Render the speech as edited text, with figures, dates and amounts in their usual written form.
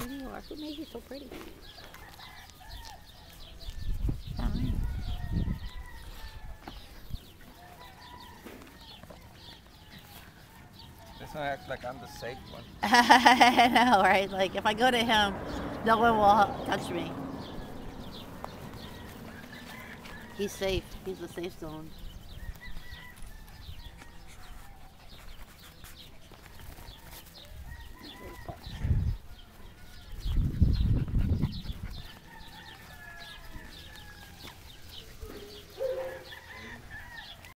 pretty you are. Who made you so pretty? Fine. This one acts like I'm the safe one. I know, right? Like, if I go to him, no one will touch me. He's safe. He's the safe zone.